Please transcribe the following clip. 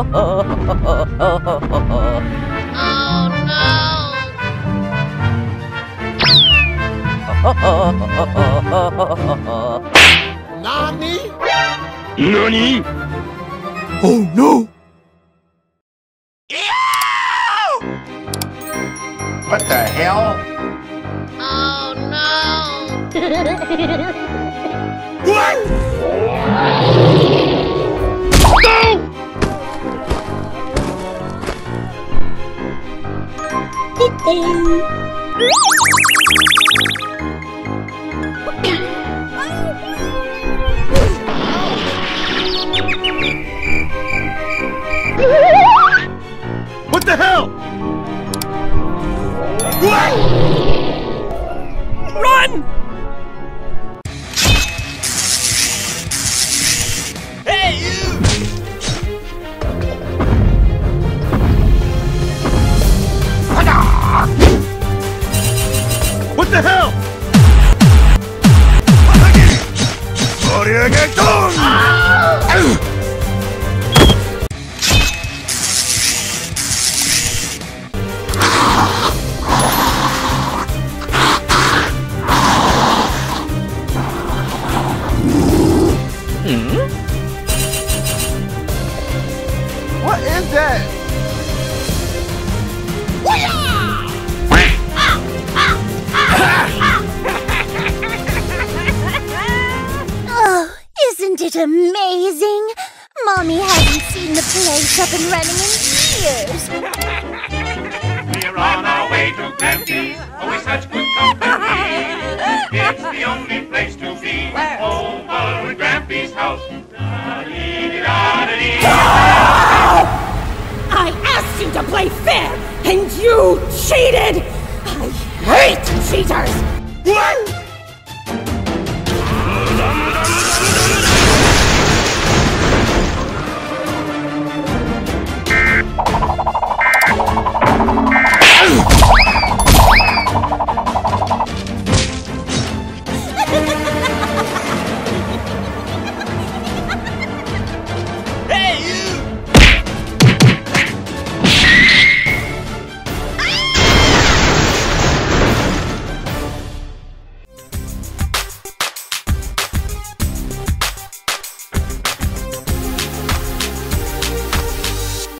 Nani? Nani? Oh no! What the hell? Oh no! What? What the hell? What? Run! Hey, you! What the hell? What is that? Oh, isn't it amazing? Mommy hasn't seen the place up and running in years. We're on our way to Grampy's, always such good company. It's the only place to be, over at Grampy's house. I asked you to play fair, and you cheated! I hate cheaters! What?